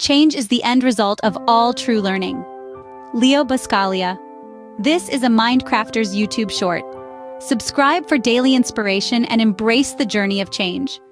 Change is the end result of all true learning. Leo Buscalia. This is a MindCrafters YouTube short. Subscribe for daily inspiration and embrace the journey of change.